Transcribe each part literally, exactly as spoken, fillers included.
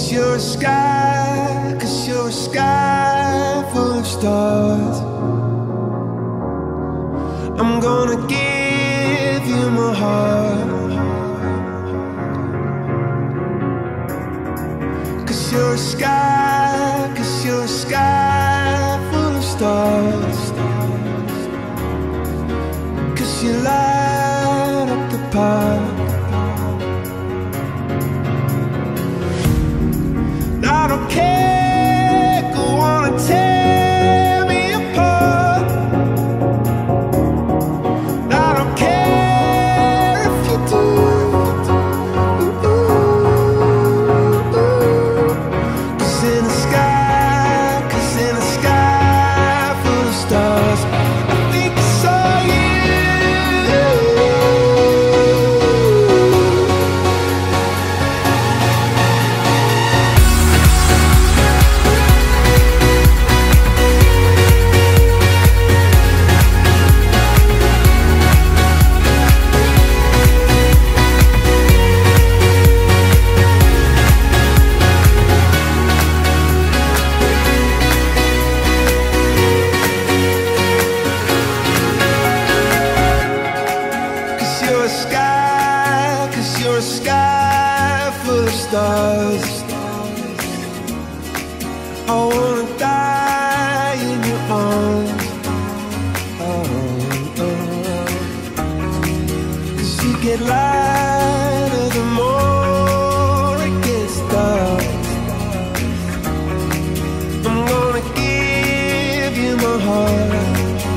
'Cause you're a sky, 'cause you're a sky full of stars. I'm gonna give you my heart. 'Cause you're a sky, 'cause you're a sky full of stars. 'Cause you light up the park. I don't care, go on and tear me apart. I don't care if you do. Cause in the sky, cause in the sky full of stars, I think I saw you. You're a sky, 'cause you're a sky full of stars. I wanna die in your arms. Oh, oh. 'Cause you get lighter the more it gets dark. I'm gonna give you my heart.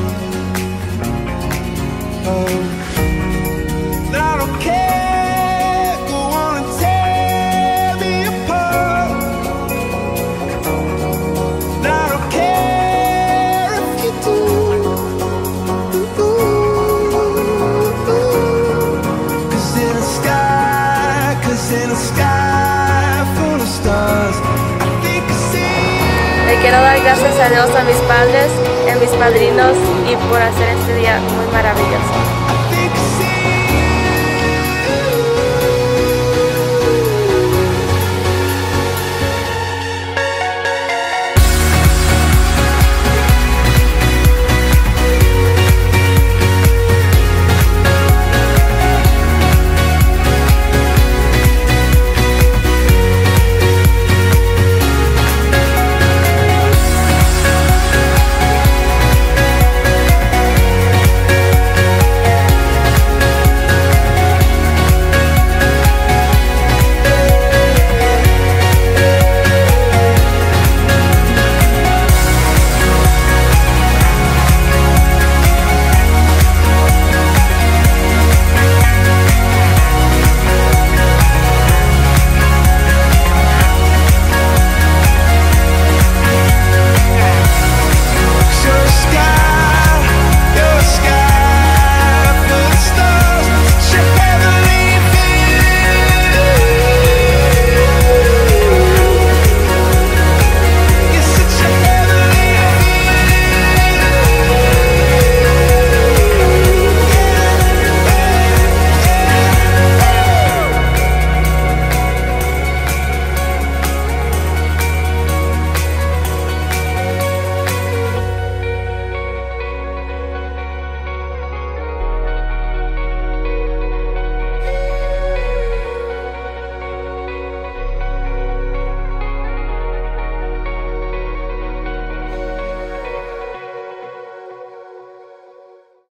Oh, I don't care, go on and tear me apart. I don't care if you do. Cause in the sky, cause in the sky full of stars, I think I see you. Le quiero dar gracias a Dios, a mis padres, a mis padrinos y por hacer este día muy maravilloso.